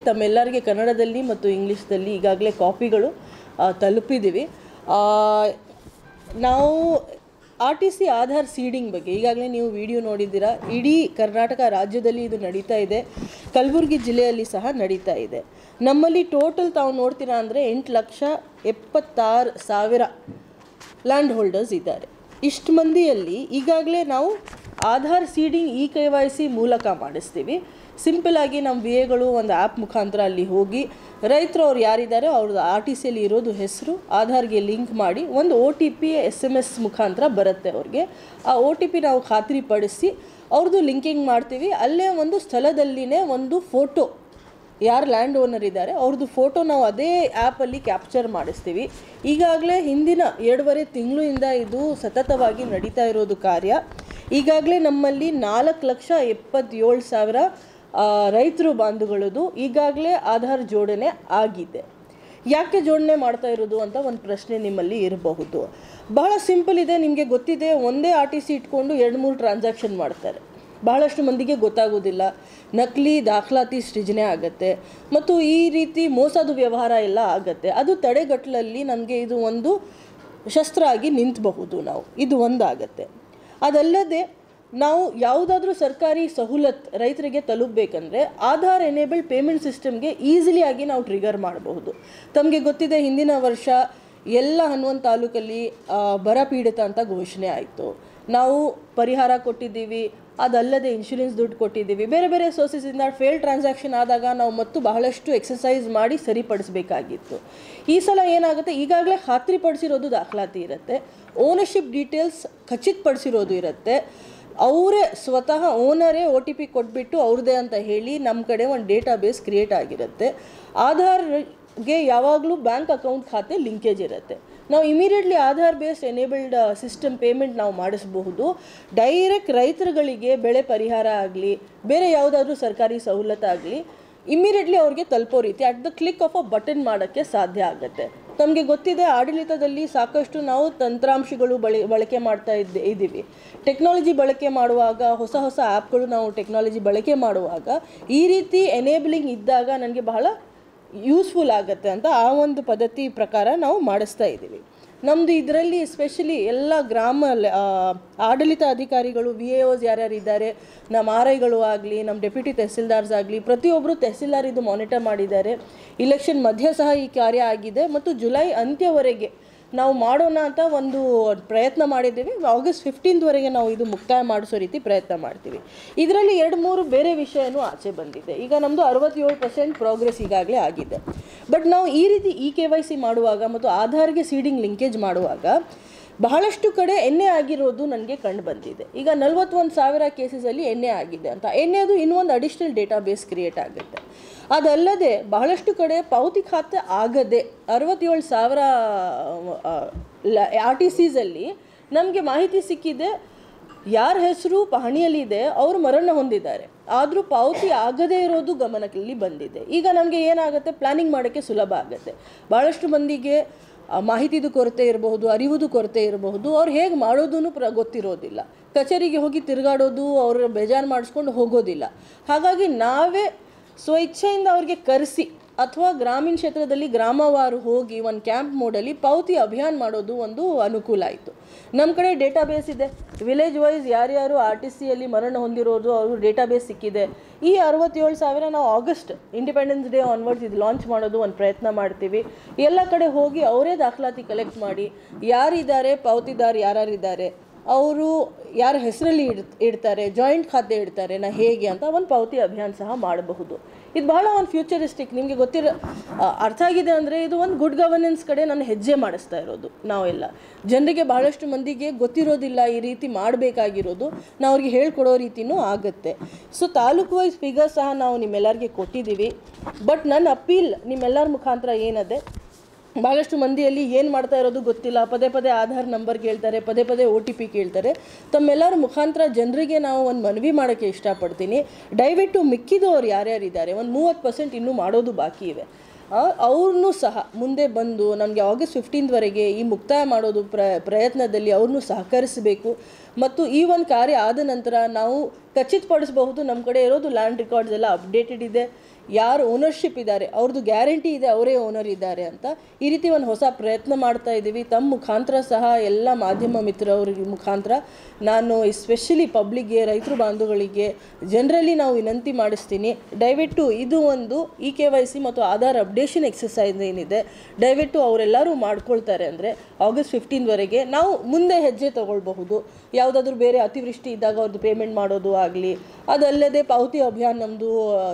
ತಮ್ಮೆಲ್ಲರಿಗೆ ಕನ್ನಡದಲ್ಲಿ ಮತ್ತು ಇಂಗ್ಲೀಷ್ದಲ್ಲಿ ಈಗಾಗಲೇ ಕಾಪಿಗಳು ತಲುಪಿದ್ದೀವಿ. ನಾವು RTC ಆಧಾರ್ ಸೀಡಿಂಗ್ ಬಗ್ಗೆ ಈಗಾಗಲೇ ನೀವು ವಿಡಿಯೋ ನೋಡಿದ್ದೀರಾ. ಇಡೀ ಕರ್ನಾಟಕ ರಾಜ್ಯದಲ್ಲಿ ಇದು ನಡೀತಾ ಇದೆ, ಕಲಬುರಗಿ ಜಿಲ್ಲೆಯಲ್ಲಿ ಸಹ ನಡೀತಾ ಇದೆ. ನಮ್ಮಲ್ಲಿ ಟೋಟಲ್ ತಾವು ನೋಡ್ತೀರಾ ಅಂದರೆ 8,76,000 ಲ್ಯಾಂಡ್ ಹೋಲ್ಡರ್ಸ್ ಇದ್ದಾರೆ. ಇಷ್ಟು ಮಂದಿಯಲ್ಲಿ ಈಗಾಗಲೇ ನಾವು ಆಧಾರ್ ಸೀಡಿಂಗ್ KYC ಮೂಲಕ ಮಾಡಿಸ್ತೀವಿ. ಸಿಂಪಲಾಗಿ ನಮ್ಮ VAಗಳು ಒಂದು ಆ್ಯಪ್ ಮುಖಾಂತರ ಅಲ್ಲಿ ಹೋಗಿ ರೈತರು ಅವ್ರು ಯಾರಿದ್ದಾರೆ ಅವ್ರದ್ದು RTCಯಲ್ಲಿ ಇರೋದು ಹೆಸರು ಆಧಾರ್ಗೆ ಲಿಂಕ್ ಮಾಡಿ ಒಂದು OTP SMS ಮುಖಾಂತರ ಬರುತ್ತೆ ಅವ್ರಿಗೆ. ಆ OTP ನಾವು ಖಾತ್ರಿಪಡಿಸಿ ಅವ್ರದ್ದು ಲಿಂಕಿಂಗ್ ಮಾಡ್ತೀವಿ. ಅಲ್ಲೇ ಒಂದು ಸ್ಥಳದಲ್ಲಿನೇ ಒಂದು ಫೋಟೋ, ಯಾರು ಲ್ಯಾಂಡ್ ಓನರ್ ಇದ್ದಾರೆ ಅವ್ರದ್ದು ಫೋಟೋ ನಾವು ಅದೇ ಆ್ಯಪಲ್ಲಿ ಕ್ಯಾಪ್ಚರ್ ಮಾಡಿಸ್ತೀವಿ. ಈಗಾಗಲೇ ಹಿಂದಿನ 2.5 ತಿಂಗಳಿಂದ ಇದು ಸತತವಾಗಿ ನಡೀತಾ ಇರೋದು ಕಾರ್ಯ. ಈಗಾಗಲೇ ನಮ್ಮಲ್ಲಿ 4,77,000 ರೈತರು ಬಾಂಧುಗಳದು ಈಗಾಗಲೇ ಆಧಾರ್ ಜೋಡಣೆ ಆಗಿದೆ. ಯಾಕೆ ಜೋಡಣೆ ಮಾಡ್ತಾ ಇರೋದು ಅಂತ ಒಂದು ಪ್ರಶ್ನೆ ನಿಮ್ಮಲ್ಲಿ ಇರಬಹುದು. ಬಹಳ ಸಿಂಪಲ್ ಇದೆ, ನಿಮಗೆ ಗೊತ್ತಿದೆ. ಒಂದೇ RTC ಇಟ್ಕೊಂಡು 2-3 ಟ್ರಾನ್ಸಾಕ್ಷನ್ ಮಾಡ್ತಾರೆ. ಬಹಳಷ್ಟು ಮಂದಿಗೆ ಗೊತ್ತಾಗೋದಿಲ್ಲ. ನಕಲಿ ದಾಖಲಾತಿ ಸೃಜನೆ ಆಗುತ್ತೆ ಮತ್ತು ಈ ರೀತಿ ಮೋಸದ ವ್ಯವಹಾರ ಎಲ್ಲ ಆಗುತ್ತೆ. ಅದು ತಡೆಗಟ್ಟಲಲ್ಲಿ ನಮಗೆ ಇದು ಒಂದು ಶಸ್ತ್ರ ಆಗಿ ನಿಂತಬಹುದು. ನಾವು ಇದು ಒಂದಾಗತ್ತೆ. ಅದಲ್ಲದೆ ನಾವು ಯಾವುದಾದ್ರೂ ಸರ್ಕಾರಿ ಸವಲತ್ತು ರೈತರಿಗೆ ತಲುಪಬೇಕಂದ್ರೆ ಆಧಾರ್ ಎನೇಬಲ್ಡ್ ಪೇಮೆಂಟ್ ಸಿಸ್ಟಮ್ಗೆ ಈಸಿಲಿ ಆಗಿ ನಾವು ಟ್ರಿಗರ್ ಮಾಡಬಹುದು. ತಮಗೆ ಗೊತ್ತಿದೆ, ಹಿಂದಿನ ವರ್ಷ ಎಲ್ಲ 11 ತಾಲೂಕಲ್ಲಿ ಬರ ಪೀಡಿತ ಅಂತ ಘೋಷಣೆ ಆಯಿತು. ನಾವು ಪರಿಹಾರ ಕೊಟ್ಟಿದ್ದೀವಿ, ಅದಲ್ಲದೆ ಇನ್ಶೂರೆನ್ಸ್ ದುಡ್ಡು ಕೊಟ್ಟಿದ್ದೀವಿ. ಬೇರೆ ಬೇರೆ ಸೋರ್ಸಸಿಂದ ಫೇಲ್ ಟ್ರಾನ್ಸಾಕ್ಷನ್ ಆದಾಗ ನಾವು ಮತ್ತು ಬಹಳಷ್ಟು ಎಕ್ಸಸೈಸ್ ಮಾಡಿ ಸರಿಪಡಿಸಬೇಕಾಗಿತ್ತು. ಈ ಸಲ ಏನಾಗುತ್ತೆ, ಈಗಾಗಲೇ ಖಾತ್ರಿಪಡಿಸಿರೋದು ದಾಖಲಾತಿ ಇರುತ್ತೆ, ಓನರ್ಶಿಪ್ ಡೀಟೇಲ್ಸ್ ಖಚಿತಪಡಿಸಿರೋದು ಇರುತ್ತೆ. ಅವರೇ ಸ್ವತಃ ಓನರೇ OTP ಕೊಟ್ಬಿಟ್ಟು ಅವ್ರದ್ದೇ ಅಂತ ಹೇಳಿ ನಮ್ಮ ಕಡೆ ಒಂದು ಡೇಟಾಬೇಸ್ ಕ್ರಿಯೇಟ್ ಆಗಿರುತ್ತೆ. ಆಧಾರ್ಗೆ ಯಾವಾಗಲೂ ಬ್ಯಾಂಕ್ ಅಕೌಂಟ್ ಖಾತೆ ಲಿಂಕೇಜ್ ಇರುತ್ತೆ. ನಾವು immediately Aadhaar based enabled system payment ನಾವು ಮಾಡಿಸಬಹುದು. ಡೈರೆಕ್ಟ್ ರೈತರುಗಳಿಗೆ ಬೆಳೆ ಪರಿಹಾರ ಆಗಲಿ ಬೇರೆ ಯಾವುದಾದ್ರೂ ಸರ್ಕಾರಿ ಸವಲತ್ತಾಗಲಿ ಇಮಿಡಿಯೇಟ್ಲಿ ಅವ್ರಿಗೆ ತಲುಪೋ ರೀತಿ at the click of a button ಮಾಡೋಕ್ಕೆ ಸಾಧ್ಯ ಆಗುತ್ತೆ. ನಮಗೆ ಗೊತ್ತಿದೆ, ಆಡಳಿತದಲ್ಲಿ ಸಾಕಷ್ಟು ನಾವು ತಂತ್ರಾಂಶಗಳು ಬಳಕೆ ಮಾಡ್ತಾ ಇದ್ದೀವಿ. ಟೆಕ್ನಾಲಜಿ ಬಳಕೆ ಮಾಡುವಾಗ ಹೊಸ ಹೊಸ ಆ್ಯಪ್ಗಳು ನಾವು ಟೆಕ್ನಾಲಜಿ ಬಳಕೆ ಮಾಡುವಾಗ ಈ ರೀತಿ ಎನೇಬಲಿಂಗ್ ಇದ್ದಾಗ ನನಗೆ ಬಹಳ ಯೂಸ್ಫುಲ್ ಆಗುತ್ತೆ ಅಂತ ಆ ಒಂದು ಪದ್ಧತಿ ಪ್ರಕಾರ ನಾವು ಮಾಡಿಸ್ತಾ ಇದ್ದೀವಿ. ನಮ್ಮದು ಇದರಲ್ಲಿ ಎಸ್ಪೆಷಲಿ ಎಲ್ಲ ಗ್ರಾಮ ಆಡಳಿತ ಅಧಿಕಾರಿಗಳು VAOs ಯಾರ್ಯಾರಿದ್ದಾರೆ, ನಮ್ಮ RIಗಳು ಆಗಲಿ ನಮ್ಮ ಡೆಪ್ಯೂಟಿ ತಹಸೀಲ್ದಾರ್ಸ್ ಆಗಲಿ ಪ್ರತಿಯೊಬ್ಬರು ತಹಸೀಲ್ದಾರ್ ಇದು ಮಾನಿಟರ್ ಮಾಡಿದ್ದಾರೆ. ಇಲೆಕ್ಷನ್ ಮಧ್ಯೆ ಸಹ ಈ ಕಾರ್ಯ ಆಗಿದೆ ಮತ್ತು ಜುಲೈ ಅಂತ್ಯವರೆಗೆ ನಾವು ಮಾಡೋಣ ಅಂತ ಒಂದು ಪ್ರಯತ್ನ ಮಾಡಿದ್ದೀವಿ. ಆಗಸ್ಟ್ 15ವರೆಗೆ ನಾವು ಇದು ಮುಕ್ತಾಯ ಮಾಡಿಸೋ ರೀತಿ ಪ್ರಯತ್ನ ಮಾಡ್ತೀವಿ. ಇದರಲ್ಲಿ 2-3 ಬೇರೆ ವಿಷಯನೂ ಆಚೆ ಬಂದಿದೆ. ಈಗ ನಮ್ಮದು 67% ಪ್ರೋಗ್ರೆಸ್ ಈಗಾಗಲೇ ಆಗಿದೆ. ಬಟ್ ನಾವು ಈ ರೀತಿ KYC ಮಾಡುವಾಗ ಮತ್ತು ಆಧಾರ್ಗೆ ಸೀಡಿಂಗ್ ಲಿಂಕೇಜ್ ಮಾಡುವಾಗ ಬಹಳಷ್ಟು ಕಡೆ NA ಆಗಿರೋದು ನನಗೆ ಕಂಡು ಬಂದಿದೆ. ಈಗ 41,000 ಕೇಸಸಲ್ಲಿ NA ಆಗಿದೆ ಅಂತ. NAದು ಇನ್ನೊಂದು ಅಡಿಷ್ನಲ್ ಡೇಟಾಬೇಸ್ ಕ್ರಿಯೇಟ್ ಆಗುತ್ತೆ. ಅದಲ್ಲದೆ ಬಹಳಷ್ಟು ಕಡೆ ಪಾವತಿ ಖಾತೆ ಆಗದೆ 67,000 RTCಸಲ್ಲಿ ನಮಗೆ ಮಾಹಿತಿ ಸಿಕ್ಕಿದೆ, ಯಾರ ಹೆಸರು ಪಹಣಿಯಲ್ಲಿದೆ ಅವರು ಮರಣ ಹೊಂದಿದ್ದಾರೆ, ಆದರೂ ಪಾವತಿ ಆಗದೇ ಇರೋದು ಗಮನದಲ್ಲಿ ಬಂದಿದೆ. ಈಗ ನಮಗೆ ಏನಾಗುತ್ತೆ, ಪ್ಲ್ಯಾನಿಂಗ್ ಮಾಡೋಕ್ಕೆ ಸುಲಭ ಆಗುತ್ತೆ. ಭಾಳಷ್ಟು ಮಂದಿಗೆ ಮಾಹಿತಿದು ಕೊರತೆ ಇರಬಹುದು, ಅರಿವುದು ಕೊರತೆ ಇರಬಹುದು, ಅವ್ರು ಹೇಗೆ ಮಾಡೋದೂ ಗೊತ್ತಿರೋದಿಲ್ಲ. ಕಚೇರಿಗೆ ಹೋಗಿ ತಿರುಗಾಡೋದು, ಅವ್ರ ಬೇಜಾರು ಮಾಡಿಸ್ಕೊಂಡು ಹೋಗೋದಿಲ್ಲ. ಹಾಗಾಗಿ ನಾವೇ ಸ್ವಇಚ್ಛೆಯಿಂದ ಅವ್ರಿಗೆ ಕರೆಸಿ ಅಥವಾ ಗ್ರಾಮೀಣ ಕ್ಷೇತ್ರದಲ್ಲಿ ಗ್ರಾಮವಾರು ಹೋಗಿ ಒಂದು ಕ್ಯಾಂಪ್ ಮೋಡಲ್ಲಿ ಪಾವತಿ ಅಭಿಯಾನ ಮಾಡೋದು ಒಂದು ಅನುಕೂಲ ಆಯಿತು. ನಮ್ಮ ಕಡೆ ಡೇಟಾಬೇಸ್ ಇದೆ, ವಿಲೇಜ್ ವೈಸ್ ಯಾರ್ಯಾರು RTCಯಲ್ಲಿ ಮರಣ ಹೊಂದಿರೋದು ಅವರು ಡೇಟಾಬೇಸ್ ಸಿಕ್ಕಿದೆ. ಈ 67,000 ನಾವು ಆಗಸ್ಟ್ ಇಂಡಿಪೆಂಡೆನ್ಸ್ ಡೇ ಆನ್ವರ್ಡ್ಸ್ ಇದು ಲಾಂಚ್ ಮಾಡೋದು ಒಂದು ಪ್ರಯತ್ನ ಮಾಡ್ತೀವಿ. ಎಲ್ಲ ಕಡೆ ಹೋಗಿ ಅವರೇ ದಾಖಲಾತಿ ಕಲೆಕ್ಟ್ ಮಾಡಿ ಯಾರಿದ್ದಾರೆ, ಪಾವತಿದಾರ ಯಾರ್ಯಾರಿದ್ದಾರೆ, ಅವರು ಯಾರ ಹೆಸರಲ್ಲಿ ಇಡ್ತಾರೆ, ಜಾಯಿಂಟ್ ಖಾತೆ ಇಡ್ತಾರೆ ಹೇಗೆ ಅಂತ ಒಂದು ಪಾವತಿ ಅಭಿಯಾನ ಸಹ ಮಾಡಬಹುದು. ಇದು ಬಹಳ ಒಂದು ಫ್ಯೂಚರಿಸ್ಟಿಕ್, ನಿಮಗೆ ಅರ್ಥ ಆಗಿದೆ ಅಂದರೆ ಇದು ಒಂದು ಗುಡ್ ಗವರ್ನೆನ್ಸ್ ಕಡೆ ನಾನು ಹೆಜ್ಜೆ ಮಾಡಿಸ್ತಾ ಇರೋದು. ನಾವೆಲ್ಲ ಜನರಿಗೆ ಬಹಳಷ್ಟು ಮಂದಿಗೆ ಗೊತ್ತಿರೋದಿಲ್ಲ ಈ ರೀತಿ ಮಾಡಬೇಕಾಗಿರೋದು, ನಾವು ಅವ್ರಿಗೆ ಹೇಳ್ಕೊಡೋ ರೀತಿಯೂ ಆಗುತ್ತೆ. ಸೊ ತಾಲೂಕು ವೈಸ್ ಫಿಗರ್ ಸಹ ನಾವು ನಿಮ್ಮೆಲ್ಲರಿಗೆ ಕೊಟ್ಟಿದ್ದೀವಿ. ಬಟ್ ನನ್ನ ಅಪೀಲ್ ನಿಮ್ಮೆಲ್ಲರ ಮುಖಾಂತರ ಏನದೆ, ಭಾಳಷ್ಟು ಮಂದಿಯಲ್ಲಿ ಏನು ಮಾಡ್ತಾ ಇರೋದು ಗೊತ್ತಿಲ್ಲ, ಪದೇ ಪದೇ ಆಧಾರ್ ನಂಬರ್ ಕೇಳ್ತಾರೆ, ಪದೇ ಪದೇ OTP ಕೇಳ್ತಾರೆ. ತಮ್ಮೆಲ್ಲರ ಮುಖಾಂತರ ಜನರಿಗೆ ನಾವು ಒಂದು ಮನವಿ ಮಾಡೋಕ್ಕೆ ಇಷ್ಟಪಡ್ತೀನಿ. ದಯವಿಟ್ಟು ಮಿಕ್ಕಿದವರು ಯಾರ್ಯಾರಿದ್ದಾರೆ, ಒಂದು 30% ಇನ್ನೂ ಮಾಡೋದು ಬಾಕಿ ಇವೆ, ಅವ್ರನ್ನೂ ಸಹ ಮುಂದೆ ಬಂದು ನಮಗೆ ಆಗಸ್ಟ್ 15ವರೆಗೆ ಈ ಮುಕ್ತಾಯ ಮಾಡೋದು ಪ್ರಯತ್ನದಲ್ಲಿ ಅವ್ರನ್ನೂ ಸಹಕರಿಸಬೇಕು. ಮತ್ತು ಈ ಒಂದು ಕಾರ್ಯ ಆದ ನಂತರ ನಾವು ಖಚಿತಪಡಿಸಬಹುದು ನಮ್ಮ ಕಡೆ ಇರೋದು ಲ್ಯಾಂಡ್ ರೆಕಾರ್ಡ್ಸ್ ಎಲ್ಲ ಅಪ್ಡೇಟೆಡ್ ಇದೆ, ಯಾರು ಓನರ್ಶಿಪ್ ಇದ್ದಾರೆ ಅವ್ರದ್ದು ಗ್ಯಾರಂಟಿ ಇದೆ, ಅವರೇ ಓನರ್ ಇದ್ದಾರೆ ಅಂತ. ಈ ರೀತಿ ಒಂದು ಹೊಸ ಪ್ರಯತ್ನ ಮಾಡ್ತಾ ಇದ್ದೀವಿ. ತಮ್ಮ ಮುಖಾಂತರ ಸಹ ಎಲ್ಲ ಮಾಧ್ಯಮ ಮಿತ್ರವ್ರಿಗೆ ಮುಖಾಂತರ ನಾನು ಎಸ್ಪೆಷಲಿ ಪಬ್ಲಿಕ್ಗೆ, ರೈತರು ಬಾಂಧವಗಳಿಗೆ ಜನರಲಿ ನಾವು ವಿನಂತಿ ಮಾಡಿಸ್ತೀನಿ, ದಯವಿಟ್ಟು ಇದು ಒಂದು EKYC ಮತ್ತು ಆಧಾರ್ ಅಪ್ಡೇಷನ್ ಎಕ್ಸಸೈಸ್ ಏನಿದೆ ದಯವಿಟ್ಟು ಅವರೆಲ್ಲರೂ ಮಾಡ್ಕೊಳ್ತಾರೆ ಅಂದರೆ ಆಗಸ್ಟ್ 15ವರೆಗೆ ನಾವು ಮುಂದೆ ಹೆಜ್ಜೆ ತಗೊಳ್ಬಹುದು. ಯಾವುದಾದ್ರೂ ಬೇರೆ ಅತಿವೃಷ್ಟಿ ಇದ್ದಾಗ ಅವ್ರದ್ದು ಪೇಮೆಂಟ್ ಮಾಡೋದು ಆಗಲಿ, ಅದಲ್ಲದೆ ಪಾವತಿ ಅಭಿಯಾನ ನಮ್ಮದು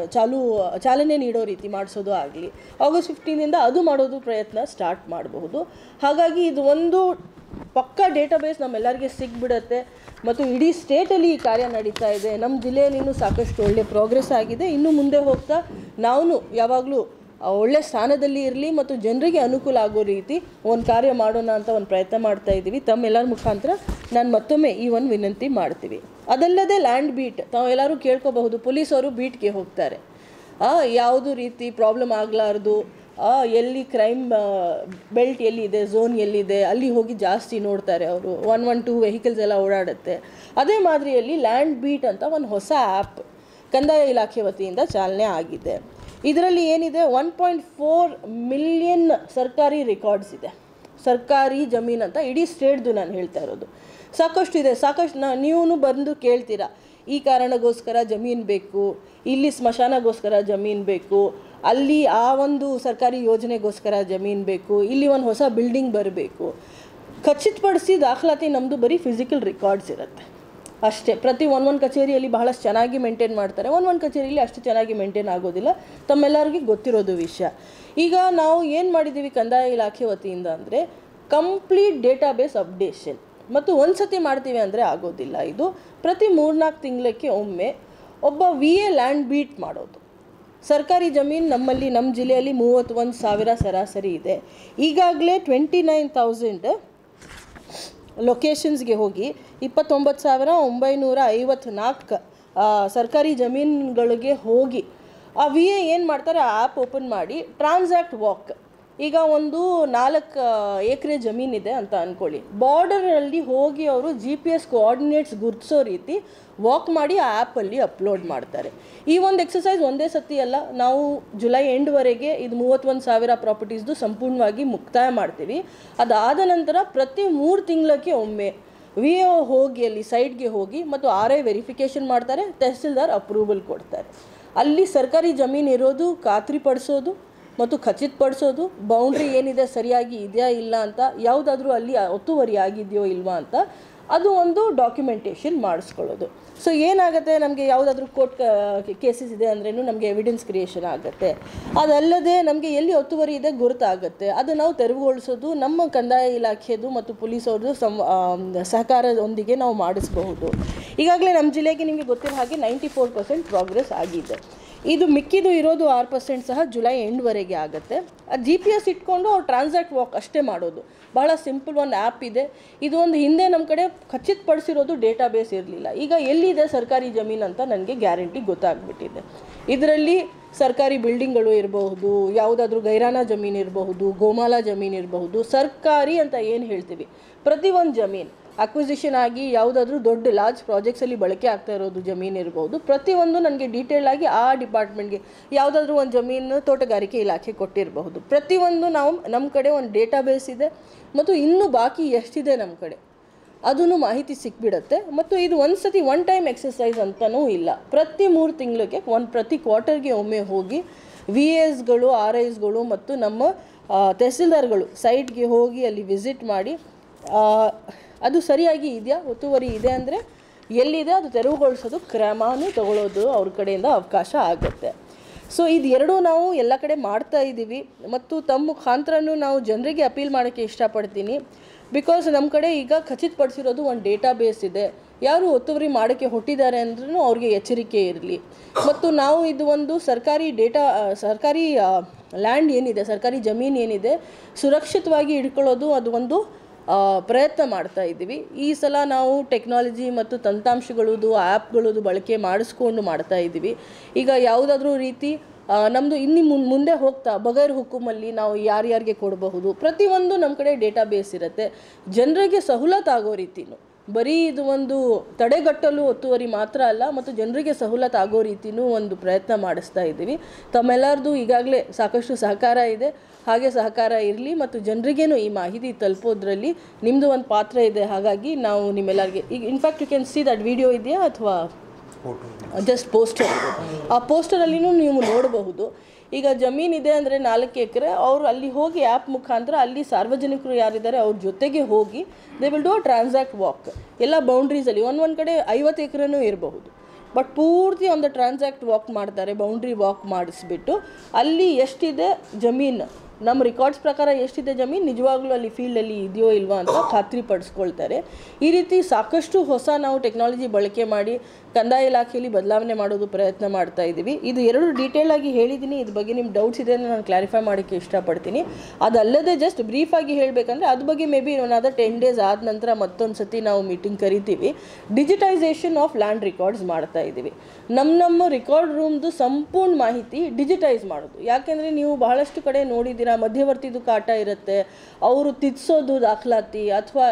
ಚಾಲನೆ ನೀಡೋ ರೀತಿ ಮಾಡಿಸೋದು ಆಗಲಿ, ಆಗಸ್ಟ್ 15ಇಂದ ಅದು ಮಾಡೋದು ಪ್ರಯತ್ನ ಸ್ಟಾರ್ಟ್ ಮಾಡಬಹುದು. ಹಾಗಾಗಿ ಇದು ಒಂದು ಪಕ್ಕಾ ಡೇಟಾಬೇಸ್ ನಮ್ಮೆಲ್ಲರಿಗೆ ಸಿಗ್ಬಿಡುತ್ತೆ ಮತ್ತು ಇಡೀ ಸ್ಟೇಟಲ್ಲಿ ಈ ಕಾರ್ಯ ನಡೀತಾ ಇದೆ. ನಮ್ಮ ಜಿಲ್ಲೆಯಲ್ಲಿ ಇನ್ನೂ ಸಾಕಷ್ಟು ಒಳ್ಳೆ ಪ್ರೋಗ್ರೆಸ್ ಆಗಿದೆ. ಇನ್ನು ಮುಂದೆ ಹೋಗ್ತಾ ನಾವು ಯಾವಾಗಲೂ ಒಳ್ಳೆ ಸ್ಥಾನದಲ್ಲಿ ಇರಲಿ ಮತ್ತು ಜನರಿಗೆ ಅನುಕೂಲ ಆಗೋ ರೀತಿ ಒಂದು ಕಾರ್ಯ ಮಾಡೋಣ ಅಂತ ಒಂದು ಪ್ರಯತ್ನ ಮಾಡ್ತಾ ಇದ್ದೀವಿ. ತಮ್ಮೆಲ್ಲರ ಮುಖಾಂತರ ನಾನು ಮತ್ತೊಮ್ಮೆ ಈ ಒಂದು ವಿನಂತಿ ಮಾಡ್ತೀವಿ. ಅದಲ್ಲದೆ ಲ್ಯಾಂಡ್ ಬೀಟ್ ತಾವೆಲ್ಲರೂ ಕೇಳ್ಕೋಬಹುದು, ಪೊಲೀಸವರು ಬೀಟ್ಗೆ ಹೋಗ್ತಾರೆ, ಯಾವುದು ರೀತಿ ಪ್ರಾಬ್ಲಮ್ ಆಗಲಾರ್ದು, ಎಲ್ಲಿ ಕ್ರೈಮ್ ಬೆಲ್ಟ್ ಎಲ್ಲಿದೆ, ಝೋನ್ ಎಲ್ಲಿದೆ ಅಲ್ಲಿ ಹೋಗಿ ಜಾಸ್ತಿ ನೋಡ್ತಾರೆ ಅವರು. 112 ವೆಹಿಕಲ್ಸ್ ಎಲ್ಲ ಓಡಾಡುತ್ತೆ. ಅದೇ ಮಾದರಿಯಲ್ಲಿ ಲ್ಯಾಂಡ್ ಬೀಟ್ ಅಂತ ಒಂದು ಹೊಸ ಆ್ಯಪ್ ಕಂದಾಯ ಇಲಾಖೆ ವತಿಯಿಂದ ಚಾಲನೆ ಆಗಿದೆ. ಇದರಲ್ಲಿ ಏನಿದೆ, 1.4 ಮಿಲಿಯನ್ ಸರ್ಕಾರಿ ರೆಕಾರ್ಡ್ಸ್ ಇದೆ. ಸರ್ಕಾರಿ ಜಮೀನು ಅಂತ ಇಡೀ ಸ್ಟೇಟ್ದು ನಾನು ಹೇಳ್ತಾ ಇರೋದು. ಸಾಕಷ್ಟು ಇದೆ, ಸಾಕಷ್ಟು ನೀವು ಬಂದು ಕೇಳ್ತೀರಾ, ಈ ಕಾರಣಕ್ಕೋಸ್ಕರ ಜಮೀನು ಬೇಕು, ಇಲ್ಲಿ ಸ್ಮಶಾನಗೋಸ್ಕರ ಜಮೀನು ಬೇಕು, ಅಲ್ಲಿ ಆ ಒಂದು ಸರ್ಕಾರಿ ಯೋಜನೆಗೋಸ್ಕರ ಜಮೀನು ಬೇಕು, ಇಲ್ಲಿ ಒಂದು ಹೊಸ ಬಿಲ್ಡಿಂಗ್ ಬರಬೇಕು. ಖಚಿತಪಡಿಸಿ ದಾಖಲಾತಿ ನಮ್ಮದು ಬರೀ ಫಿಸಿಕಲ್ ರೆಕಾರ್ಡ್ಸ್ ಇರುತ್ತೆ ಅಷ್ಟೇ. ಪ್ರತಿ ಒಂದೊಂದು ಕಚೇರಿಯಲ್ಲಿ ಬಹಳಷ್ಟು ಚೆನ್ನಾಗಿ ಮೇಂಟೈನ್ ಮಾಡ್ತಾರೆ, ಒಂದೊಂದು ಕಚೇರಿಯಲ್ಲಿ ಅಷ್ಟು ಚೆನ್ನಾಗಿ ಮೇಂಟೈನ್ ಆಗೋದಿಲ್ಲ, ತಮ್ಮೆಲ್ಲರಿಗೂ ಗೊತ್ತಿರೋದು ವಿಷಯ. ಈಗ ನಾವು ಏನು ಮಾಡಿದ್ದೀವಿ ಕಂದಾಯ ಇಲಾಖೆ ವತಿಯಿಂದ ಅಂದರೆ ಕಂಪ್ಲೀಟ್ ಡೇಟಾಬೇಸ್ ಅಪ್ಡೇಷನ್. ಮತ್ತು ಒಂದು ಸತಿ ಮಾಡ್ತೀವಿ ಅಂದರೆ ಆಗೋದಿಲ್ಲ, ಇದು ಪ್ರತಿ 3-4 ತಿಂಗಳಿಗೆ ಒಮ್ಮೆ ಒಬ್ಬ VA ಲ್ಯಾಂಡ್ ಬೀಟ್ ಮಾಡೋದು. ಸರ್ಕಾರಿ ಜಮೀನು ನಮ್ಮಲ್ಲಿ ನಮ್ಮ ಜಿಲ್ಲೆಯಲ್ಲಿ 31,000 ಸರಾಸರಿ ಇದೆ. ಈಗಾಗಲೇ 29,000 ಲೊಕೇಶನ್ಸ್ಗೆ ಹೋಗಿ 29,954 ಸರ್ಕಾರಿ ಜಮೀನುಗಳಿಗೆ ಹೋಗಿ ಆ VA ಏನು ಮಾಡ್ತಾರೆ, ಆ್ಯಪ್ ಓಪನ್ ಮಾಡಿ ಟ್ರಾನ್ಸಾಕ್ಟ್ ವಾಕ್. ಈಗ ಒಂದು 4 ಎಕರೆ ಜಮೀನಿದೆ ಅಂತ ಅಂದ್ಕೊಳ್ಳಿ, ಬಾರ್ಡರಲ್ಲಿ ಹೋಗಿ ಅವರು GPS ಕೋಆರ್ಡಿನೇಟ್ಸ್ ಗುರುತಿಸೋ ರೀತಿ ವಾಕ್ ಮಾಡಿ ಆ ಆ್ಯಪಲ್ಲಿ ಅಪ್ಲೋಡ್ ಮಾಡ್ತಾರೆ. ಈ ಒಂದು ಎಕ್ಸಸೈಸ್ ಒಂದೇ ಸತಿ ಅಲ್ಲ, ನಾವು ಜುಲೈ ಎಂಡ್ವರೆಗೆ ಇದು 31,000 ಪ್ರಾಪರ್ಟೀಸ್ದು ಸಂಪೂರ್ಣವಾಗಿ ಮುಕ್ತಾಯ ಮಾಡ್ತೀವಿ. ಅದಾದ ನಂತರ ಪ್ರತಿ 3 ತಿಂಗಳಿಗೆ ಒಮ್ಮೆ VO ಹೋಗಿ ಅಲ್ಲಿ ಸೈಟ್ಗೆ ಹೋಗಿ ಮತ್ತು RI ವೆರಿಫಿಕೇಷನ್ ಮಾಡ್ತಾರೆ, ತಹಸೀಲ್ದಾರ್ ಅಪ್ರೂವಲ್ ಕೊಡ್ತಾರೆ. ಅಲ್ಲಿ ಸರ್ಕಾರಿ ಜಮೀನು ಇರೋದು ಖಾತ್ರಿಪಡಿಸೋದು ಮತ್ತು ಖಚಿತಪಡಿಸೋದು, ಬೌಂಡ್ರಿ ಏನಿದೆ ಸರಿಯಾಗಿ ಇದೆಯಾ ಇಲ್ಲ ಅಂತ, ಯಾವುದಾದ್ರೂ ಅಲ್ಲಿ ಒತ್ತುವರಿ ಆಗಿದೆಯೋ ಇಲ್ವಾ ಅಂತ ಅದು ಒಂದು ಡಾಕ್ಯುಮೆಂಟೇಷನ್ ಮಾಡಿಸ್ಕೊಳ್ಳೋದು. ಸೊ ಏನಾಗುತ್ತೆ, ನಮಗೆ ಯಾವುದಾದ್ರೂ ಕೋರ್ಟ್ ಕೇಸಸ್ ಇದೆ ಅಂದ್ರೂ ನಮಗೆ ಎವಿಡೆನ್ಸ್ ಕ್ರಿಯೇಷನ್ ಆಗುತ್ತೆ. ಅದಲ್ಲದೆ ನಮಗೆ ಎಲ್ಲಿ ಒತ್ತುವರಿ ಇದೆ ಗುರುತಾಗುತ್ತೆ, ಅದು ನಾವು ತೆರವುಗೊಳಿಸೋದು ನಮ್ಮ ಕಂದಾಯ ಇಲಾಖೆದು ಮತ್ತು ಪೊಲೀಸವ್ರದ್ದು ಸಹಕಾರದೊಂದಿಗೆ ನಾವು ಮಾಡಿಸಬಹುದು. ಈಗಾಗಲೇ ನಮ್ಮ ಜಿಲ್ಲೆಗೆ ನಿಮಗೆ ಗೊತ್ತಿರೋ ಹಾಗೆ 94% ಪ್ರೋಗ್ರೆಸ್ ಆಗಿದೆ. ಇದು ಮಿಕ್ಕಿದು ಇರೋದು 6% ಸಹ ಜುಲೈ ಎಂಡ್ವರೆಗೆ ಆಗುತ್ತೆ. GPS ಇಟ್ಕೊಂಡು ಅವ್ರು ಟ್ರಾನ್ಸಾಕ್ಟ್ ವಾಕ್ ಅಷ್ಟೇ ಮಾಡೋದು. ಭಾಳ ಸಿಂಪಲ್ ಒಂದು ಆ್ಯಪ್ ಇದೆ. ಇದು ಒಂದು ಹಿಂದೆ ನಮ್ಮ ಕಡೆ ಖಚಿತಪಡಿಸಿರೋದು ಡೇಟಾಬೇಸ್ ಇರಲಿಲ್ಲ. ಈಗ ಎಲ್ಲಿದೆ ಸರ್ಕಾರಿ ಜಮೀನು ಅಂತ ನನಗೆ ಗ್ಯಾರಂಟಿ ಗೊತ್ತಾಗ್ಬಿಟ್ಟಿದೆ. ಇದರಲ್ಲಿ ಸರ್ಕಾರಿ ಬಿಲ್ಡಿಂಗ್ಗಳು ಇರಬಹುದು, ಯಾವುದಾದ್ರೂ ಗೈರಾನ ಜಮೀನು ಇರಬಹುದು, ಗೋಮಾಲ ಜಮೀನು ಇರಬಹುದು, ಸರ್ಕಾರಿ ಅಂತ ಏನು ಹೇಳ್ತೀವಿ ಪ್ರತಿಯೊಂದು ಜಮೀನು ಅಕ್ವಿಸಿಷನ್ ಆಗಿ ಯಾವುದಾದ್ರೂ ದೊಡ್ಡ ಲಾರ್ಜ್ ಪ್ರಾಜೆಕ್ಟ್ಸಲ್ಲಿ ಬಳಕೆ ಆಗ್ತಾ ಇರೋದು ಜಮೀನು ಇರ್ಬೋದು. ಪ್ರತಿಯೊಂದು ನನಗೆ ಡೀಟೇಲ್ ಆಗಿ ಆ ಡಿಪಾರ್ಟ್ಮೆಂಟ್ಗೆ ಯಾವುದಾದ್ರೂ ಒಂದು ಜಮೀನು ತೋಟಗಾರಿಕೆ ಇಲಾಖೆ ಕೊಟ್ಟಿರಬಹುದು. ಪ್ರತಿಯೊಂದು ನಾವು ನಮ್ಮ ಕಡೆ ಒಂದು ಡೇಟಾಬೇಸ್ ಇದೆ ಮತ್ತು ಇನ್ನೂ ಬಾಕಿ ಎಷ್ಟಿದೆ ನಮ್ಮ ಕಡೆ ಅದೂ ಮಾಹಿತಿ ಸಿಕ್ಬಿಡುತ್ತೆ. ಮತ್ತು ಇದು ಒಂದು ಸತಿ ಒನ್ ಟೈಮ್ ಎಕ್ಸಸೈಸ್ ಅಂತಲೂ ಇಲ್ಲ, ಪ್ರತಿ 3 ತಿಂಗಳಿಗೆ ಪ್ರತಿ ಕ್ವಾರ್ಟರ್ಗೆ ಒಮ್ಮೆ ಹೋಗಿ VAಸ್ಗಳು RIಸ್ಗಳು ಮತ್ತು ನಮ್ಮ ತಹಸೀಲ್ದಾರ್ಗಳು ಸೈಟ್ಗೆ ಹೋಗಿ ಅಲ್ಲಿ ವಿಸಿಟ್ ಮಾಡಿ ಅದು ಸರಿಯಾಗಿ ಇದೆಯಾ, ಒತ್ತುವರಿ ಇದೆ ಅಂದರೆ ಎಲ್ಲಿದೆ ಅದು ತೆರವುಗೊಳಿಸೋದು ಕ್ರಮನೂ ತಗೊಳ್ಳೋದು ಅವ್ರ ಕಡೆಯಿಂದ ಅವಕಾಶ ಆಗುತ್ತೆ. ಸೊ ಇದು ಎರಡೂ ನಾವು ಎಲ್ಲ ಕಡೆ ಮಾಡ್ತಾ ಇದ್ದೀವಿ ಮತ್ತು ತಮ್ಮ ಮುಖಾಂತರನೂ ನಾವು ಜನರಿಗೆ ಅಪೀಲ್ ಮಾಡೋಕ್ಕೆ ಇಷ್ಟಪಡ್ತೀನಿ. ಬಿಕಾಸ್ ನಮ್ಮ ಕಡೆ ಈಗ ಖಚಿತಪಡಿಸಿರೋದು ಒಂದು ಡೇಟಾಬೇಸ್ ಇದೆ. ಯಾರು ಒತ್ತುವರಿ ಮಾಡೋಕ್ಕೆ ಹೊಟ್ಟಿದ್ದಾರೆ ಅಂದ್ರೂ ಅವ್ರಿಗೆ ಎಚ್ಚರಿಕೆ ಇರಲಿ. ಮತ್ತು ನಾವು ಇದು ಒಂದು ಸರ್ಕಾರಿ ಲ್ಯಾಂಡ್ ಏನಿದೆ, ಸರ್ಕಾರಿ ಜಮೀನು ಏನಿದೆ ಸುರಕ್ಷಿತವಾಗಿ ಇಟ್ಕೊಳ್ಳೋದು ಅದು ಒಂದು ಪ್ರಯತ್ನ ಮಾಡ್ತಾ ಇದ್ದೀವಿ. ಈ ಸಲ ನಾವು ಟೆಕ್ನಾಲಜಿ ಮತ್ತು ತಂತ್ರಾಂಶಗಳದ್ದು ಆ್ಯಪ್ಗಳದ್ದು ಬಳಕೆ ಮಾಡಿಸ್ಕೊಂಡು ಮಾಡ್ತಾ ಇದ್ದೀವಿ. ಈಗ ಯಾವುದಾದ್ರೂ ರೀತಿ ನಮ್ಮದು ಇನ್ನು ಮುಂದೆ ಹೋಗ್ತಾ ಬಗೈರ್ ಹುಕುಮಲ್ಲಿ ನಾವು ಯಾರ್ಯಾರಿಗೆ ಕೊಡಬಹುದು, ಪ್ರತಿಯೊಂದು ನಮ್ಮ ಕಡೆ ಡೇಟಾಬೇಸ್ ಇರುತ್ತೆ. ಜನರಿಗೆ ಸವಲತ್ತು ಆಗೋ ರೀತಿಯೂ ಬರೀ ಇದು ಒಂದು ತಡೆಗಟ್ಟಲು ಒತ್ತುವರಿ ಮಾತ್ರ ಅಲ್ಲ, ಮತ್ತು ಜನರಿಗೆ ಸವಲತ್ತು ಆಗೋ ರೀತಿಯೂ ಒಂದು ಪ್ರಯತ್ನ ಮಾಡಿಸ್ತಾ ಇದ್ದೀವಿ. ತಮ್ಮೆಲ್ಲರದು ಈಗಾಗಲೇ ಸಾಕಷ್ಟು ಸಹಕಾರ ಇದೆ, ಹಾಗೆ ಸಹಕಾರ ಇರಲಿ, ಮತ್ತು ಜನರಿಗೇನು ಈ ಮಾಹಿತಿ ತಲುಪೋದ್ರಲ್ಲಿ ನಿಮ್ಮದು ಒಂದು ಪಾತ್ರ ಇದೆ. ಹಾಗಾಗಿ ನಾವು ನಿಮ್ಮೆಲ್ಲರಿಗೆ ಈಗ in fact you can see that video ಇದೆಯಾ ಅಥವಾ ಜಸ್ಟ್ ಪೋಸ್ಟರ್, ಆ ಪೋಸ್ಟರಲ್ಲಿನೂ ನೀವು ನೋಡಬಹುದು. ಈಗ ಜಮೀನಿದೆ ಅಂದರೆ 4 ಎಕರೆ, ಅವರು ಅಲ್ಲಿ ಹೋಗಿ ಆ್ಯಪ್ ಮುಖಾಂತರ ಅಲ್ಲಿ ಸಾರ್ವಜನಿಕರು ಯಾರಿದ್ದಾರೆ ಅವ್ರ ಜೊತೆಗೆ ಹೋಗಿ they will do a transact walk. ಎಲ್ಲ ಬೌಂಡ್ರೀಸಲ್ಲಿ ಒಂದು ಕಡೆ 50 ಎಕರೆನೂ ಇರಬಹುದು, ಬಟ್ ಪೂರ್ತಿ ಒಂದು ಟ್ರಾನ್ಸಾಕ್ಟ್ ವಾಕ್ ಮಾಡ್ತಾರೆ. ಬೌಂಡ್ರಿ ವಾಕ್ ಮಾಡಿಸ್ಬಿಟ್ಟು ಅಲ್ಲಿ ಎಷ್ಟಿದೆ ಜಮೀನು, ನಮ್ಮ ರೆಕಾರ್ಡ್ಸ್ ಪ್ರಕಾರ ಎಷ್ಟಿದೆ ಜಮೀನು, ನಿಜವಾಗ್ಲೂ ಅಲ್ಲಿ ಫೀಲ್ಡಲ್ಲಿ ಇದೆಯೋ ಇಲ್ವಾ ಅಂತ ಖಾತ್ರಿ ಪಡಿಸ್ಕೊಳ್ತಾರೆ. ಈ ರೀತಿ ಸಾಕಷ್ಟು ಹೊಸ ನಾವು ಟೆಕ್ನಾಲಜಿ ಬಳಕೆ ಮಾಡಿ ಕಂದಾಯ ಇಲಾಖೆಯಲ್ಲಿ ಬದಲಾವಣೆ ಮಾಡೋದು ಪ್ರಯತ್ನ ಮಾಡ್ತಾ ಇದ್ದೀವಿ. ಇದು 2 ಡೀಟೇಲಾಗಿ ಹೇಳಿದ್ದೀನಿ. ಇದ್ರ ಬಗ್ಗೆ ನಿಮ್ಮ ಡೌಟ್ಸ್ ಇದೆ ಅಂದರೆ ನಾನು ಕ್ಲಾರಿಫೈ ಮಾಡೋಕ್ಕೆ ಇಷ್ಟಪಡ್ತೀನಿ. ಅದಲ್ಲದೆ ಜಸ್ಟ್ ಬ್ರೀಫಾಗಿ ಹೇಳಬೇಕಂದ್ರೆ ಅದ್ರ ಬಗ್ಗೆ ಮೇ ಬಿ ಒಂದು 10 ಡೇಸ್ ಆದ ನಂತರ ಮತ್ತೊಂದು ಸತಿ ನಾವು ಮೀಟಿಂಗ್ ಕರಿತೀವಿ. ಡಿಜಿಟೈಸೇಷನ್ ಆಫ್ ಲ್ಯಾಂಡ್ ರೆಕಾರ್ಡ್ಸ್ ಮಾಡ್ತಾ ಇದ್ದೀವಿ. ನಮ್ಮ ರೆಕಾರ್ಡ್ ರೂಮ್ದು ಸಂಪೂರ್ಣ ಮಾಹಿತಿ ಡಿಜಿಟೈಸ್ ಮಾಡೋದು. ಯಾಕೆಂದರೆ ನೀವು ಬಹಳಷ್ಟು ಕಡೆ ನೋಡಿದ್ದೀರಾ, ಮಧ್ಯವರ್ತಿದು ಕಾಟ ಇರುತ್ತೆ, ಅವರು ತಿದ್ಸೋದು ದಾಖಲಾತಿ, ಅಥವಾ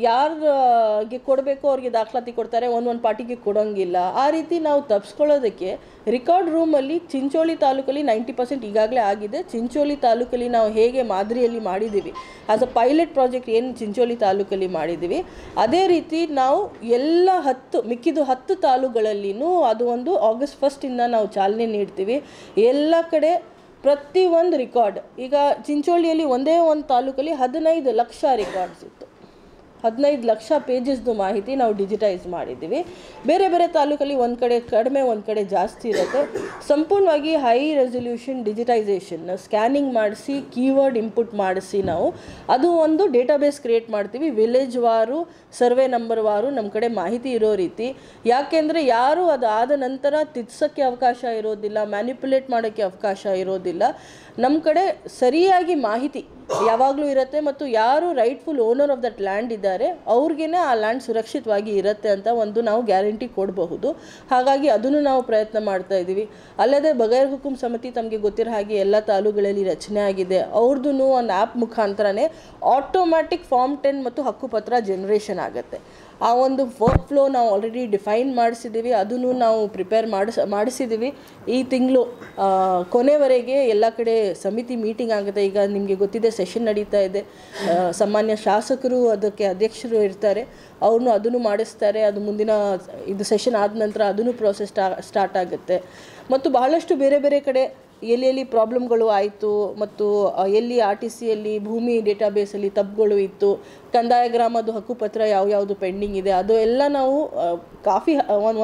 ಯಾರಿಗೆ ಕೊಡಬೇಕು ಅವ್ರಿಗೆ ದಾಖಲಾತಿ ಕೊಡ್ತಾರೆ, ಒಂದು ಪಾರ್ಟಿಗೆ ಕೊಡೋಂಗಿಲ್ಲ. ಆ ರೀತಿ ನಾವು ತಪ್ಪಿಸ್ಕೊಳ್ಳೋದಕ್ಕೆ ರೆಕಾರ್ಡ್ ರೂಮಲ್ಲಿ ಚಿಂಚೋಳಿ ತಾಲೂಕಲ್ಲಿ 90% ಈಗಾಗಲೇ ಆಗಿದೆ. ಚಿಂಚೋಳಿ ತಾಲೂಕಲ್ಲಿ ನಾವು ಹೇಗೆ ಮಾದರಿಯಲ್ಲಿ ಮಾಡಿದ್ದೀವಿ, ಆಸ್ ಅ ಪೈಲಟ್ ಪ್ರಾಜೆಕ್ಟ್ ಏನು ಚಿಂಚೋಳಿ ತಾಲೂಕಲ್ಲಿ ಮಾಡಿದ್ದೀವಿ, ಅದೇ ರೀತಿ ನಾವು ಎಲ್ಲ ಮಿಕ್ಕಿದ್ದು 10 ತಾಲೂಕುಗಳಲ್ಲಿನೂ ಅದು ಒಂದು August 1 ನಾವು ಚಾಲನೆ ನೀಡ್ತೀವಿ. ಎಲ್ಲ ಕಡೆ ಪ್ರತಿಯೊಂದು ರೆಕಾರ್ಡ್, ಈಗ ಚಿಂಚೋಳಿಯಲ್ಲಿ ಒಂದೇ ಒಂದು ತಾಲೂಕಲ್ಲಿ 15 ಲಕ್ಷ ರೆಕಾರ್ಡ್ಸ್ ಇತ್ತು. 15 ಲಕ್ಷ ಪೇಜಸ್ದು ಮಾಹಿತಿ ನಾವು ಡಿಜಿಟೈಸ್ ಮಾಡಿದ್ದೀವಿ. ಬೇರೆ ಬೇರೆ ತಾಲೂಕಲ್ಲಿ ಒಂದು ಕಡೆ ಕಡಿಮೆ, ಒಂದು ಕಡೆ ಜಾಸ್ತಿ ಇರುತ್ತೆ. ಸಂಪೂರ್ಣವಾಗಿ ಹೈ ರೆಸೊಲ್ಯೂಷನ್ ಡಿಜಿಟೈಸೇಷನ್ ಸ್ಕ್ಯಾನಿಂಗ್ ಮಾಡಿಸಿ, ಕೀವರ್ಡ್ ಇಂಪುಟ್ ಮಾಡಿಸಿ ನಾವು ಅದು ಒಂದು ಡೇಟಾಬೇಸ್ ಕ್ರಿಯೇಟ್ ಮಾಡ್ತೀವಿ. ವಿಲೇಜ್ ವಾರು, ಸರ್ವೆ ನಂಬರ್ ವಾರು ನಮ್ಮ ಕಡೆ ಮಾಹಿತಿ ಇರೋ ರೀತಿ. ಯಾಕೆಂದರೆ ಯಾರು ಅದಾದ ನಂತರ ತಿದ್ಸೋಕ್ಕೆ ಅವಕಾಶ ಇರೋದಿಲ್ಲ, ಮ್ಯಾನಿಪುಲೇಟ್ ಮಾಡೋಕ್ಕೆ ಅವಕಾಶ ಇರೋದಿಲ್ಲ. ನಮ್ಮ ಕಡೆ ಸರಿಯಾಗಿ ಮಾಹಿತಿ ಯಾವಾಗಲೂ ಇರುತ್ತೆ, ಮತ್ತು ಯಾರು rightful owner of that land ಇದ್ದಾರೆ ಅವ್ರಿಗೇ ಆ ಲ್ಯಾಂಡ್ ಸುರಕ್ಷಿತವಾಗಿ ಇರುತ್ತೆ ಅಂತ ಒಂದು ನಾವು ಗ್ಯಾರಂಟಿ ಕೊಡಬಹುದು. ಹಾಗಾಗಿ ಅದನ್ನು ನಾವು ಪ್ರಯತ್ನ ಮಾಡ್ತಾ ಇದ್ದೀವಿ. ಅಲ್ಲದೆ ಬಗೈರ್ ಹುಕುಂ ಸಮಿತಿ ತಮಗೆ ಗೊತ್ತಿರೋ ಹಾಗೆ ಎಲ್ಲ ತಾಲೂಕುಗಳಲ್ಲಿ ರಚನೆ ಆಗಿದೆ. ಅವ್ರದ್ದು ಒಂದು ಆ್ಯಪ್ ಮುಖಾಂತರನೇ ಆಟೋಮ್ಯಾಟಿಕ್ ಫಾರ್ಮ್ 10 ಮತ್ತು ಹಕ್ಕುಪತ್ರ ಜನರೇಷನ್ ಆಗುತ್ತೆ. ಆ ಒಂದು ವರ್ಕ್ ಫ್ಲೋ ನಾವು ಆಲ್ರೆಡಿ ಡಿಫೈನ್ ಮಾಡಿಸಿದ್ದೀವಿ, ಅದನ್ನು ನಾವು ಪ್ರಿಪೇರ್ ಮಾಡಿಸಿದ್ದೀವಿ. ಈ ತಿಂಗಳು ಕೊನೆವರೆಗೆ ಎಲ್ಲ ಕಡೆ ಸಮಿತಿ ಮೀಟಿಂಗ್ ಆಗುತ್ತೆ. ಈಗ ನಿಮಗೆ ಗೊತ್ತಿದೆ ಸೆಷನ್ ನಡೀತಾ ಇದೆ, ಸಾಮಾನ್ಯ ಶಾಸಕರು ಅದಕ್ಕೆ ಅಧ್ಯಕ್ಷರು ಇರ್ತಾರೆ, ಅವ್ರನ್ನೂ ಅದನ್ನು ಮಾಡಿಸ್ತಾರೆ. ಅದು ಮುಂದಿನ ಇದು ಸೆಷನ್ ಆದ ನಂತರ ಅದನ್ನು ಪ್ರೋಸೆಸ್ ಸ್ಟಾರ್ಟ್ ಆಗುತ್ತೆ. ಮತ್ತು ಬಹಳಷ್ಟು ಬೇರೆ ಬೇರೆ ಕಡೆ ಎಲ್ಲಿ ಪ್ರಾಬ್ಲಮ್ಗಳು ಆಯಿತು, ಮತ್ತು ಎಲ್ಲಿ RTCಯಲ್ಲಿ ಭೂಮಿ ಡೇಟಾಬೇಸಲ್ಲಿ ತಪ್ಪುಗಳು ಇತ್ತು, ಕಂದಾಯ ಗ್ರಾಮದ ಹಕ್ಕುಪತ್ರ ಯಾವುದು ಪೆಂಡಿಂಗ್ ಇದೆ, ಅದು ಎಲ್ಲ ನಾವು ಕಾಫಿ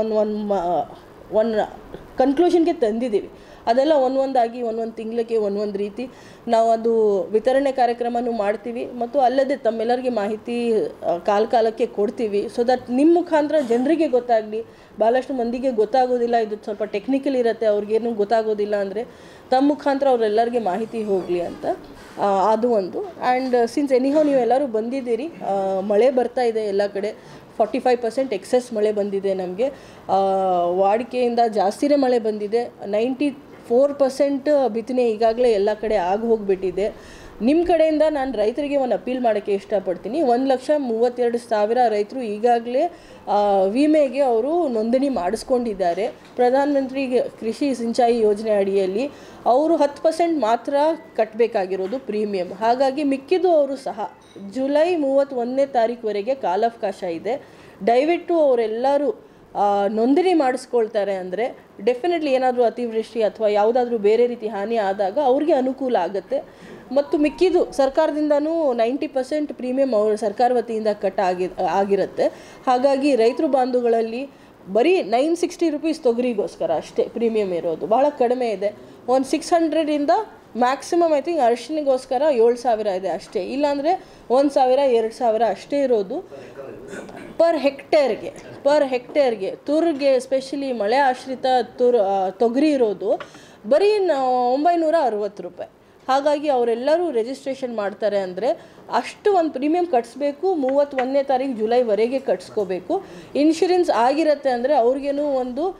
ಒಂದು ಕನ್ಕ್ಲೂಷನ್ಗೆ ತಂದಿದ್ದೀವಿ. ಅದೆಲ್ಲ ಒಂದೊಂದಾಗಿ ಒಂದೊಂದು ತಿಂಗಳಿಗೆ ಒಂದೊಂದು ರೀತಿ ನಾವು ಅದು ವಿತರಣೆ ಕಾರ್ಯಕ್ರಮನೂ ಮಾಡ್ತೀವಿ. ಮತ್ತು ಅಲ್ಲದೆ ತಮ್ಮೆಲ್ಲರಿಗೆ ಮಾಹಿತಿ ಕಾಲಕ್ಕೆ ಕೊಡ್ತೀವಿ, ಸೊ ದಟ್ ನಿಮ್ಮ ಮುಖಾಂತರ ಜನರಿಗೆ ಗೊತ್ತಾಗಲಿ. ಭಾಳಷ್ಟು ಮಂದಿಗೆ ಗೊತ್ತಾಗೋದಿಲ್ಲ, ಇದು ಸ್ವಲ್ಪ ಟೆಕ್ನಿಕಲ್ ಇರುತ್ತೆ, ಅವ್ರಿಗೇನು ಗೊತ್ತಾಗೋದಿಲ್ಲ ಅಂದರೆ ತಮ್ಮ ಮುಖಾಂತರ ಅವರೆಲ್ಲರಿಗೆ ಮಾಹಿತಿ ಹೋಗಲಿ ಅಂತ ಅದು ಒಂದು. ಆ್ಯಂಡ್ ಸಿನ್ಸ್ ಎನಿಹೋ ನೀವು ಎಲ್ಲರೂ ಬಂದಿದ್ದೀರಿ, ಮಳೆ ಬರ್ತಾ ಇದೆ ಎಲ್ಲ ಕಡೆ, 45% ಎಕ್ಸೆಸ್ ಮಳೆ ಬಂದಿದೆ. ನಮಗೆ ವಾಡಿಕೆಯಿಂದ ಜಾಸ್ತಿನೇ ಮಳೆ ಬಂದಿದೆ. 94% ಬಿತ್ತನೆ ಈಗಾಗಲೇ ಎಲ್ಲ ಕಡೆ ಆಗಿ ಹೋಗಿಬಿಟ್ಟಿದೆ. ನಿಮ್ಮ ಕಡೆಯಿಂದ ನಾನು ರೈತರಿಗೆ ಒಂದು ಅಪೀಲ್ ಮಾಡೋಕ್ಕೆ ಇಷ್ಟಪಡ್ತೀನಿ. 1,32,000 ರೈತರು ಈಗಾಗಲೇ ವಿಮೆಗೆ ಅವರು ನೋಂದಣಿ ಮಾಡಿಸ್ಕೊಂಡಿದ್ದಾರೆ. ಪ್ರಧಾನಮಂತ್ರಿ ಕೃಷಿ ಸಿಂಚಾಯಿ ಯೋಜನೆ ಅಡಿಯಲ್ಲಿ ಅವರು 10% ಮಾತ್ರ ಕಟ್ಟಬೇಕಾಗಿರೋದು ಪ್ರೀಮಿಯಂ. ಹಾಗಾಗಿ ಮಿಕ್ಕಿದ್ದು ಅವರು ಸಹ ಜುಲೈ 31ನೇ ತಾರೀಕುವರೆಗೆ ಕಾಲಾವಕಾಶ ಇದೆ. ದಯವಿಟ್ಟು ಅವರೆಲ್ಲರೂ ನೋಂದಣಿ ಮಾಡಿಸ್ಕೊಳ್ತಾರೆ ಅಂದರೆ ಡೆಫಿನೆಟ್ಲಿ ಏನಾದರೂ ಅತಿವೃಷ್ಟಿ ಅಥವಾ ಯಾವುದಾದ್ರೂ ಬೇರೆ ರೀತಿ ಹಾನಿ ಆದಾಗ ಅವ್ರಿಗೆ ಅನುಕೂಲ ಆಗುತ್ತೆ. ಮತ್ತು ಮಿಕ್ಕಿದ್ದು ಸರ್ಕಾರದಿಂದನೂ 90% ಪ್ರೀಮಿಯಂ ಅವರು ಸರ್ಕಾರ ವತಿಯಿಂದ ಆಗಿರುತ್ತೆ. ಹಾಗಾಗಿ ರೈತರು ಬಾಂಧುಗಳಲ್ಲಿ ಬರೀ 960 ರೂಪೀಸ್ ತೊಗರಿಗೋಸ್ಕರ ಅಷ್ಟೇ ಪ್ರೀಮಿಯಂ ಇರೋದು, ಭಾಳ ಕಡಿಮೆ ಇದೆ. ಒಂದು 600 ಮ್ಯಾಕ್ಸಿಮಮ್ ಐ ಥಿಂಕ್ ಅರಿಶಿನಿಗೋಸ್ಕರ 7,000 ಇದೆ ಅಷ್ಟೇ, ಇಲ್ಲಾಂದರೆ 1,000 2,000 ಅಷ್ಟೇ ಇರೋದು ಪರ್ ಹೆಕ್ಟೇರ್ಗೆ. ತುರ್ಗೆ ಎಸ್ಪೆಷಲಿ ಮಳೆ ಆಶ್ರಿತ ತೊಗರಿ ಇರೋದು ಬರೀ 960 ರೂಪಾಯಿ. ಹಾಗಾಗಿ ಅವರೆಲ್ಲರೂ ರಿಜಿಸ್ಟ್ರೇಷನ್ ಮಾಡ್ತಾರೆ ಅಂದರೆ ಅಷ್ಟು ಒಂದು ಪ್ರೀಮಿಯಂ ಕಟ್ಟಿಸ್ಬೇಕು. 31ನೇ ತಾರೀಕು ಜುಲೈವರೆಗೆ ಕಟ್ಸ್ಕೋಬೇಕು. ಇನ್ಶೂರೆನ್ಸ್ ಆಗಿರುತ್ತೆ ಅಂದರೆ ಅವ್ರಿಗೇನು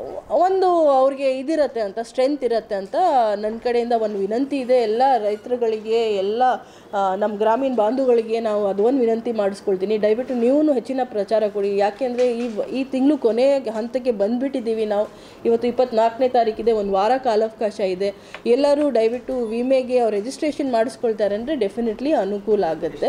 ಒಂದು ಅವ್ರಿಗೆ ಇದಿರತ್ತೆ ಅಂತ, ಸ್ಟ್ರೆಂತ್ ಇರುತ್ತೆ ಅಂತ ನನ್ನ ಕಡೆಯಿಂದ ಒಂದು ವಿನಂತಿ ಇದೆ. ಎಲ್ಲ ರೈತರುಗಳಿಗೆ, ಎಲ್ಲ ನಮ್ಮ ಗ್ರಾಮೀಣ ಬಾಂಧವಗಳಿಗೆ ನಾವು ಅದೊಂದು ವಿನಂತಿ ಮಾಡಿಸ್ಕೊಳ್ತೀನಿ. ದಯವಿಟ್ಟು ನೀವು ಹೆಚ್ಚಿನ ಪ್ರಚಾರ ಕೊಡಿ. ಯಾಕೆಂದರೆ ಈ ತಿಂಗಳು ಕೊನೆ ಹಂತಕ್ಕೆ ಬಂದುಬಿಟ್ಟಿದ್ದೀವಿ ನಾವು. ಇವತ್ತು 24ನೇ ತಾರೀಕಿದೆ, ಒಂದು ವಾರ ಕಾಲಾವಕಾಶ ಇದೆ. ಎಲ್ಲರೂ ದಯವಿಟ್ಟು ವಿಮೆಗೆ ಅವ್ರು ರಿಜಿಸ್ಟ್ರೇಷನ್ ಮಾಡಿಸ್ಕೊಳ್ತಾರೆ ಅಂದರೆ ಡೆಫಿನೆಟ್ಲಿ ಅನುಕೂಲ ಆಗುತ್ತೆ.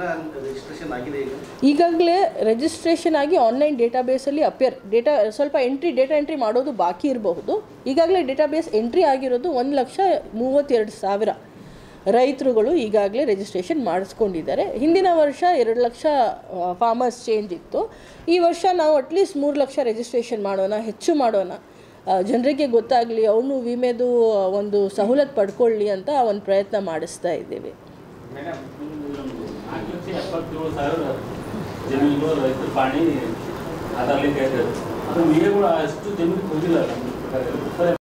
ಈಗಾಗಲೇ ರಿಜಿಸ್ಟ್ರೇಷನ್ ಆಗಿ ಆನ್ಲೈನ್ ಡೇಟಾಬೇಸಲ್ಲಿ ಸ್ವಲ್ಪ ಡೇಟಾ ಎಂಟ್ರಿ ಮಾಡೋದು ಬಾಕಿ ಇರಬಹುದು. ಈಗಾಗಲೇ ಡೇಟಾಬೇಸ್ ಎಂಟ್ರಿ ಆಗಿರೋದು 1,32,000 ರೈತರುಗಳು ಈಗಾಗಲೇ ರಿಜಿಸ್ಟ್ರೇಷನ್ ಮಾಡಿಸ್ಕೊಂಡಿದ್ದಾರೆ. ಹಿಂದಿನ ವರ್ಷ 2 ಲಕ್ಷ ಫಾರ್ಮರ್ಸ್ ಚೇಂಜ್ ಇತ್ತು. ಈ ವರ್ಷ ನಾವು ಅಟ್ಲೀಸ್ಟ್ 3 ಲಕ್ಷ ರಿಜಿಸ್ಟ್ರೇಷನ್ ಮಾಡೋಣ, ಹೆಚ್ಚು ಮಾಡೋಣ, ಜನರಿಗೆ ಗೊತ್ತಾಗಲಿ, ಅವನು ವಿಮೆದು ಒಂದು ಸವಲತ್ತು ಪಡ್ಕೊಳ್ಳಿ ಅಂತ ಒಂದು ಪ್ರಯತ್ನ ಮಾಡಿಸ್ತಾ ಇದ್ದೀವಿ. ರೈತರ ಪಾಣಿ ಅದರಲ್ಲಿ ಅದು ವಿಮೆಗಳು ಅಷ್ಟು ಜಮೀನು ಹೋಗಿಲ್ಲ.